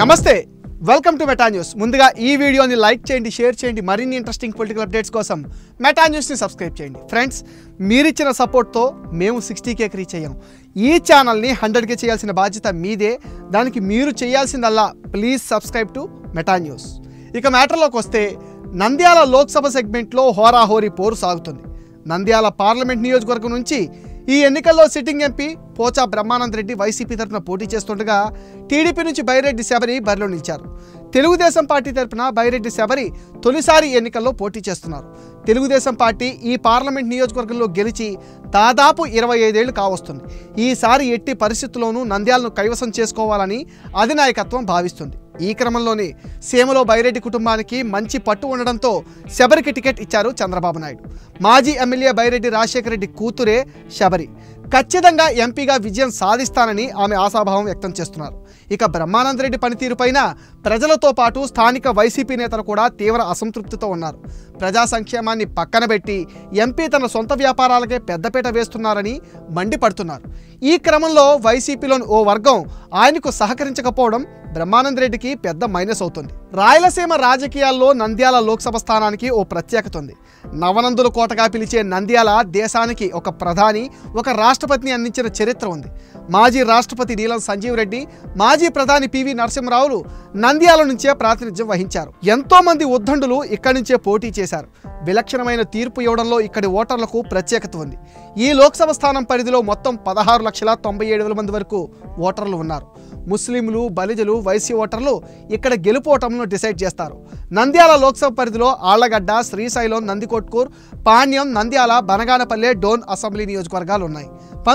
నమస్తే welcome to Meta news. ముందుగా ఈ వీడియోని లైక్ చేయండి, షేర్ చేయండి. మరిన్ని ఇంట్రెస్టింగ్ పొలిటికల్ అప్డేట్స్ కోసం మెటా న్యూస్ని సబ్స్క్రైబ్ చేయండి. ఫ్రెండ్స్, మీరిచ్చిన సపోర్ట్తో మేము 60K రీచ్ అయ్యాం. ఈ ఛానల్ని 100K చేయాల్సిన బాధ్యత మీదే. దానికి మీరు చేయాల్సిందల్లా please subscribe to Meta news. ఇక మ్యాటర్లోకి వస్తే, నంద్యాల లోక్సభ సెగ్మెంట్లో హోరాహోరీ పోరు సాగుతుంది. నంద్యాల పార్లమెంట్ నియోజకవర్గం నుంచి ఈ ఎన్నికల్లో సిట్టింగ్ ఎంపీ పోచా బ్రహ్మానంద రెడ్డి వైసీపీ తరఫున పోటీ చేస్తుండగా, టీడీపీ నుంచి బైరెడ్డి శబరి బరిలో నిలిచారు. తెలుగుదేశం పార్టీ తరఫున బైరెడ్డి శబరి తొలిసారి ఎన్నికల్లో పోటీ చేస్తున్నారు. తెలుగుదేశం పార్టీ ఈ పార్లమెంట్ నియోజకవర్గంలో గెలిచి దాదాపు 25 ఏళ్లు కావస్తుంది. ఈసారి ఎట్టి పరిస్థితుల్లోనూ నంద్యాలను కైవసం చేసుకోవాలని అధినాయకత్వం భావిస్తుంది. ఈ క్రమంలోనే సీమలో బైరెడ్డి కుటుంబానికి మంచి పట్టు ఉండడంతో శబరికి టికెట్ ఇచ్చారు చంద్రబాబు నాయుడు. మాజీ ఎమ్మెల్యే బైరెడ్డి రాజశేఖర రెడ్డి కూతురే శబరి. ఖచ్చితంగా ఎంపీగా విజయం సాధిస్తానని ఆమె ఆశాభావం వ్యక్తం చేస్తున్నారు. ఇక బ్రహ్మానందరెడ్డి పనితీరుపైన ప్రజలతో పాటు స్థానిక వైసీపీ నేతలు కూడా తీవ్ర అసంతృప్తితో ఉన్నారు. ప్రజా సంక్షేమాన్ని పక్కన పెట్టి ఎంపీ తన సొంత వ్యాపారాలకే పెద్దపీట వేస్తున్నారని మండిపడుతున్నారు. ఈ క్రమంలో వైసీపీలోని ఓ వర్గం ఆయనకు సహకరించకపోవడం బ్రహ్మానందరెడ్డికి పెద్ద మైనస్ అవుతుంది. రాయలసీమ రాజకీయాల్లో నంద్యాల లోక్సభ స్థానానికి ఓ ప్రత్యేకత ఉంది. నవనందుల కోటగా పిలిచే నంద్యాల దేశానికి ఒక ప్రధాని, ఒక రాష్ట్రపతిని అందించిన చరిత్ర ఉంది. మాజీ రాష్ట్రపతి నీలం సంజీవ్ రెడ్డి, మాజీ ప్రధాని పివి నరసింహరావులు నంద్యాల నుంచే ప్రాతినిధ్యం వహించారు. ఎంతో మంది ఉద్దండులు ఇక్కడి నుంచే పోటీ చేశారు. విలక్షణమైన తీర్పు ఇవ్వడంలో ఇక్కడి ఓటర్లకు ప్రత్యేకత ఉంది. ఈ లోక్సభ స్థానం పరిధిలో మొత్తం 16,97,000 మంది వరకు ఓటర్లు ఉన్నారు. ముస్లింలు, బలిజలు, వైసీ ఓటర్లు ఇక్కడ గెలుపోవటంలో డిసైడ్ చేస్తారు. నంద్యాల లోక్సభ పరిధిలో ఆళ్లగడ్డ, శ్రీశైలం, నందికొట్కూర్, పాణ్యం, నంద్యాల, బనగానపల్లె, డోన్ అసెంబ్లీ నియోజకవర్గాలు ఉన్నాయి.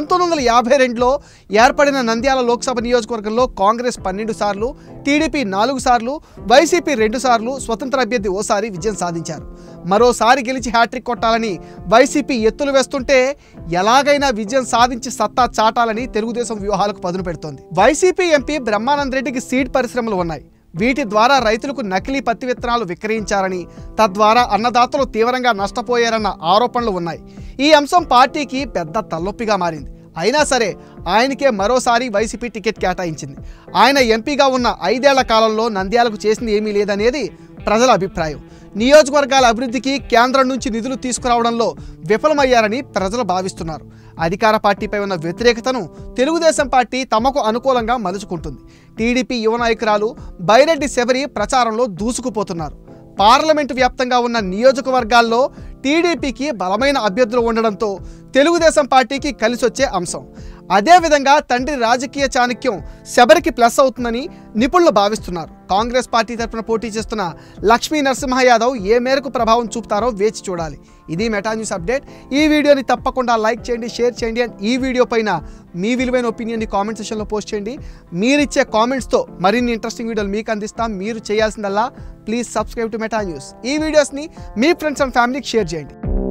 1952లో ఏర్పడిన నంద్యాల లోక్సభ నియోజకవర్గంలో కాంగ్రెస్ 12 సార్లు, టీడీపీ 4 సార్లు, వైసీపీ 2 సార్లు, స్వతంత్ర అభ్యర్థి ఓసారి విజయం సాధించారు. మరోసారి గెలిచి హ్యాట్రిక్ కొట్టాలని వైసీపీ ఎత్తులు వేస్తుంటే, ఎలాగైనా విజయం సాధించి సత్తా చాటాలని తెలుగుదేశం వ్యూహాలకు పదును పెడుతోంది. వైసీపీ ఎంపీ బ్రహ్మానంద రెడ్డికి సీడ్ పరిశ్రమలు ఉన్నాయి. వీటి ద్వారా రైతులకు నకిలీ పత్తి విత్తనాలు విక్రయించారని, తద్వారా అన్నదాతలు తీవ్రంగా నష్టపోయారన్న ఆరోపణలు ఉన్నాయి. ఈ అంశం పార్టీకి పెద్ద తలనొప్పిగా మారింది. అయినా సరే ఆయనకే మరోసారి వైసీపీ టికెట్ కేటాయించింది. ఆయన ఎంపీగా ఉన్న 5 ఏళ్ల కాలంలో నంద్యాలకు చేసింది ఏమీ లేదనేది ప్రజల అభిప్రాయం. నియోజకవర్గాల అభివృద్ధికి కేంద్రం నుంచి నిధులు తీసుకురావడంలో విఫలమయ్యారని ప్రజలు భావిస్తున్నారు. అధికార పార్టీపై ఉన్న వ్యతిరేకతను తెలుగుదేశం పార్టీ తమకు అనుకూలంగా మలుచుకుంటుంది. టీడీపీ యువ నాయకురాలు బైరెడ్డి శబరి ప్రచారంలో దూసుకుపోతున్నారు. పార్లమెంటు వ్యాప్తంగా ఉన్న నియోజకవర్గాల్లో టీడీపీకి బలమైన అభ్యర్థులు ఉండడంతో తెలుగుదేశం పార్టీకి కలిసొచ్చే అంశం. అదేవిధంగా తండ్రి రాజకీయ చాణక్యం శబరికి ప్లస్ అవుతుందని నిపుణులు భావిస్తున్నారు. కాంగ్రెస్ పార్టీ తరఫున పోటీ చేస్తున్న లక్ష్మీ నరసింహ యాదవ్ ఏ మేరకు ప్రభావం చూపుతారో వేచి చూడాలి. ఇది మెటా న్యూస్ అప్డేట్. ఈ వీడియోని తప్పకుండా లైక్ చేయండి, షేర్ చేయండి. అండ్ ఈ వీడియో పైన మీ విలువైన ఒపీనియన్ని కామెంట్ సెక్షన్లో పోస్ట్ చేయండి. మీరిచ్చే కామెంట్స్తో మరిన్ని ఇంట్రెస్టింగ్ వీడియోలు మీకు అందిస్తాం. మీరు చేయాల్సిందల్లా please subscribe to Meta news. ఈ వీడియోస్ని మీ ఫ్రెండ్స్ అండ్ ఫ్యామిలీకి షేర్ చేయండి.